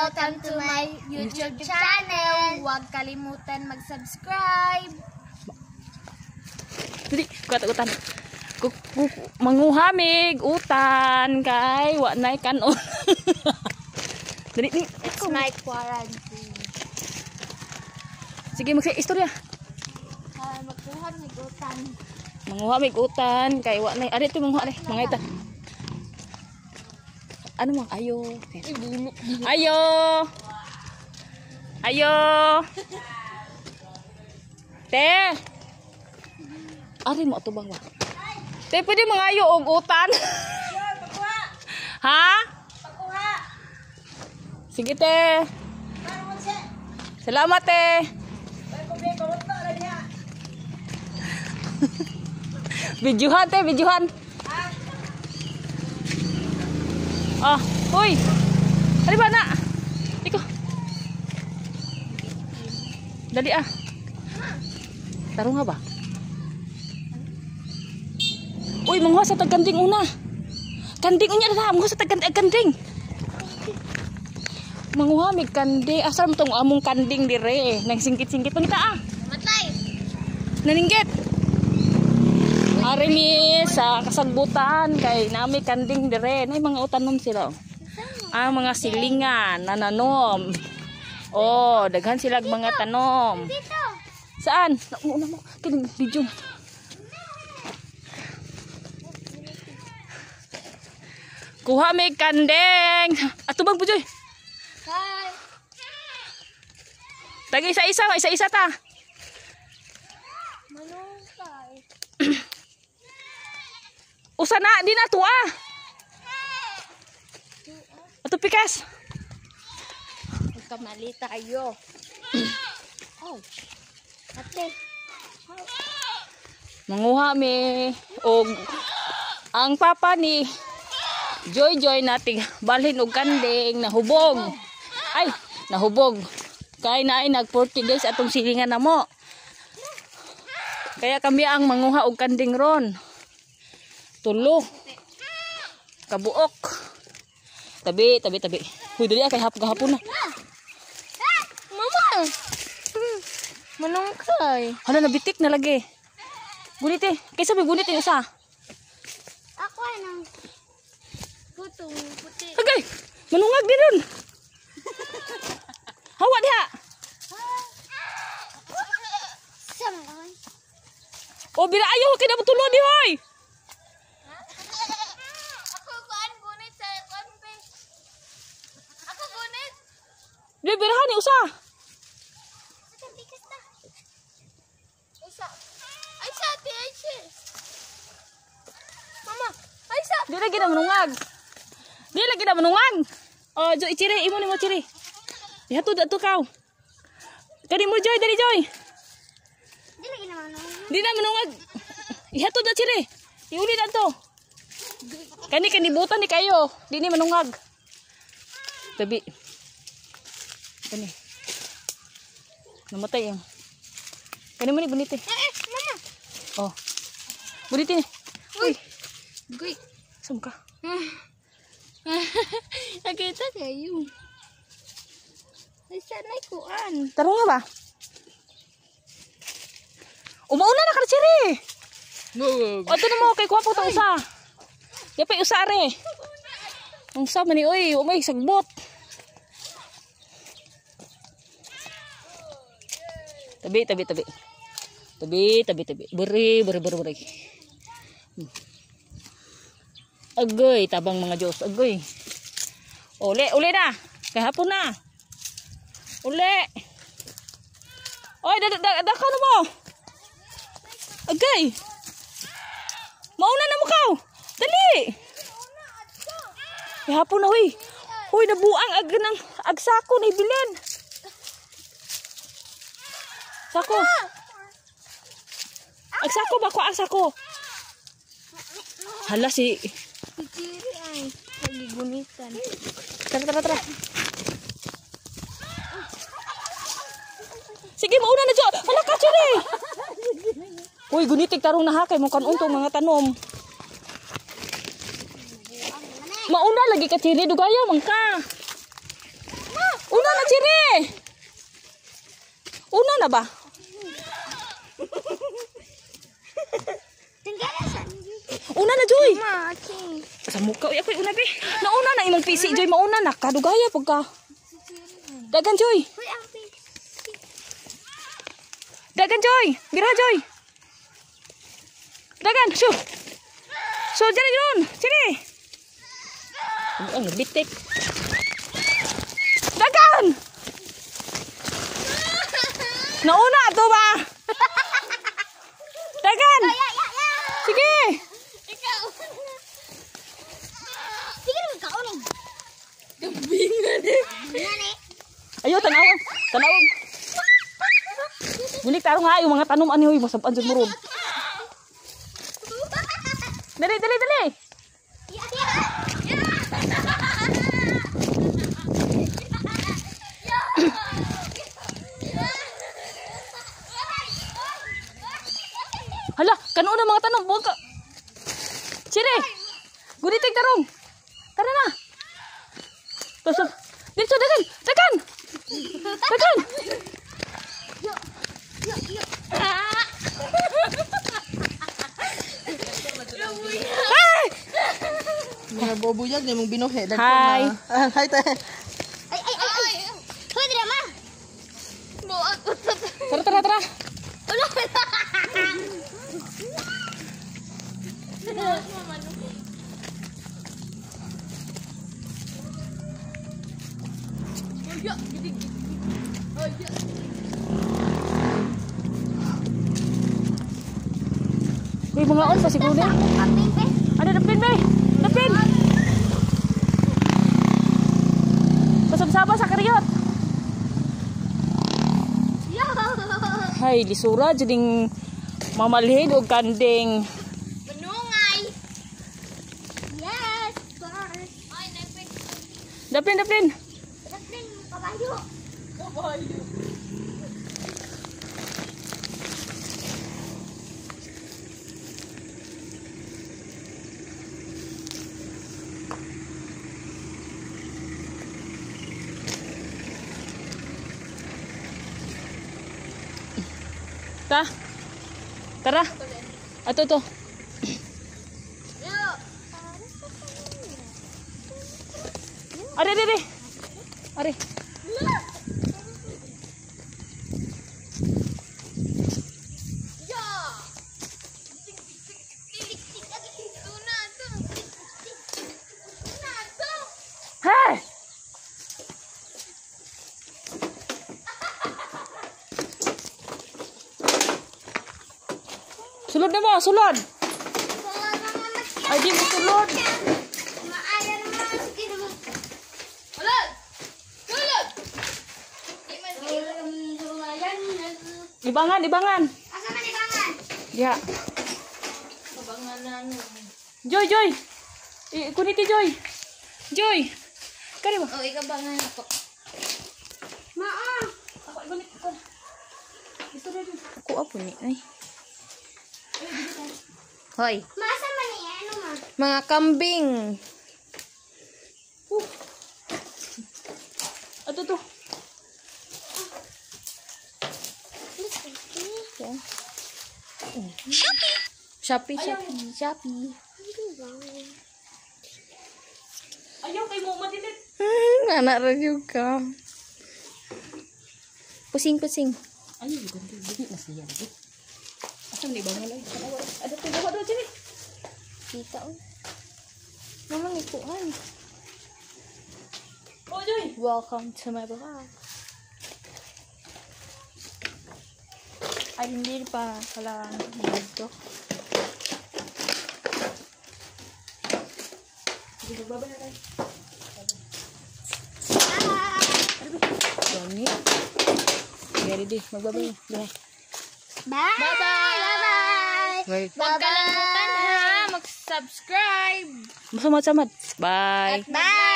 welcome to my YouTube channel. Huwag kalimutan mag-subscribe. Dili, kuat utan. Manguhamig utan kay wa nay kanon. Dili ni. It's my quarantine. Sige magsi-istorya. Magkuhan ng utan. Manguhamig utan kay wa nay. Ari to manguha ni, mga ita. Ano mang ayo. Ayo. Ayo. Te. Ari mo tubang wa. Te pwede mangayo og utan. Ha? Pakuha. Sige te. Salamat te. Videohan te, videohan. Ah, hoy. Dali ba na? Iko. Dali ah. Tarong nga ba? Uy, manguha sa tagkanding una. Kanding unya na, manguha sa tagkanding. Manguha mig kanding. Asar mo tong among kanding dire. Nang singkit-singkit pangita ah. Matay. Naninggit. Ari mi sa kasagbutan kay nami kanding dire. Nay mga utanom sila. Ang mga silingan nananom. Oh, daghan sila mga tanom. Dito. Saan? Nauna mo. Kining video. Kuha may kandeng. Atubang po, Joy. Hi. Tagi isa-isa. Isa-isa ta. Manungkay. Usa na. Di na to ah. Ato pikas. Magkamali tayo. Oh. Ate. Manguha mi. Og ang papa ni Joy nating balhin og kandeng nahubog. Ay, nahubog. Kay naay nag 40 days atong silingan namo. Kaya kami ang manguha og kandeng ron. Tulo. Kabuok. Tabi. Huy dali kay hapon na. Mama. Manungkay. Hala nabitik na lagi. Gunit eh. Kaysa may gunit yung isa. Ako ay nang putong puti. Agay! Manungag din ron. Hawa diha. Samay. O bila ayaw kay na tulo di hoy. Ako kuan gunit sa konpe. Ako gunit. Di birahan ni usa. Bikas na. Isa. Ay sa ate ay sis. Mama, ay sa. Di lagi na manungag. Di lagi na manungag. O Joy Chiri, imo ni mo Chiri. Ihatod ato kaw. Kani mo Joy, dali Joy. Di lagi naman. Di na manungag. Ihatod na Chiri. Iuli na to. Kani butan ni kayo. Di ni manungag. Tabi. Kani. Namatay yung. Kani mo ni bunit eh. Mama. Oh. Bunit ni. Uy. Guy. Saan ka? Nakita kayo. Ay sanay kuan. Tarong nga ba? Umauna na ka na Chiri. O ito na mo. Kay kuha po ito usa. Yapay usare. Ang sa mani. Uy. Umay sagbot. Tabi. Buri. Agoy, tabang mga Diyos. Agoy. Uli na. Kahapon na. Uli. Oy, daka na mo. Agay. Mauna na mo kaw. Dali. Kahapon na, huy. Huy, nabuang agsako na ibilin. Sako. Agsako ba ko agsako? Hala si Chiri ay nagigunitan. Tara. Sige, mauna na dyan. Hala ka, Chiri. Uy, gunitig tarong na ha. Kay mong kanuntong mga tanom. Mauna lagi ka Chiri, dugaya man ka. na ba? Una na, Joy. Sa mukha, ako una be. Nauna na imong PC, Joy, mauna na. Kadugaya pagka. Dagan, Joy. Dagan, Joy. Bira, Joy. Dagan, shoo. So, dyan yun. Sini. Ang bitik. Dagan. Nauna to ba? Dagan. Sige. Ayo, tanawag. Tanawag. Bulik tarong nga yung mga tanom ani hoy masabaan sa muron. Dali, dali, dali. Hala, kanu na mga tanom, buwag ka. Sire. Guditig tarong. Tara na. Pasok. Dito, dagan. Dagan. Dagan. Mga bobuyag na mong binuhe. Hi. Hi, te. Hoy, drama. Tara, tara, tara. Uy, mga on pa siguro din. Ada dapin, be. Dapin. Pasabsaba sa karyot. Hay, lisura jading mamalhin og kanding. Menungay. Yes, bird. Ay, dapin. Dapin, dapin. Dapin, kabayo. Kabayo. Ta. Tara. Ato to. Are, are, are. Are. Hey! Sulod na mo, sulod. Ay, di mo sulod. Ibangan, ibangan. Asa man ibangan? Ya. Kabanganan. Joy, Joy. Kuniti, Joy. Joy. Kari ba? Oh, ikabangan ako. Maa. Ako, ibanit ko. Ito rin. Ako, apo ni. Ay. Hoy. Masa man ni ano ma? Mga kambing. Ato to. Shopee, Shopee, Shopee. Ayaw kay mo madilit. Anak rin juga. Pusing-pusing. Ano yung ganito? Bigit na siya. Asam ni bangun ay. Ada tu bawa dua sini. Kita oh. Mama ngikuan. Oh, Joy. Welcome to my vlog. Ay, hindi pa pala dito. Magbabay na tayo. Doni. Ready di, magbabay. Bye. Bye-bye. Bye-bye. Huwag kalimutan ha, mag-subscribe. Masamad-samad. Bye. Bye.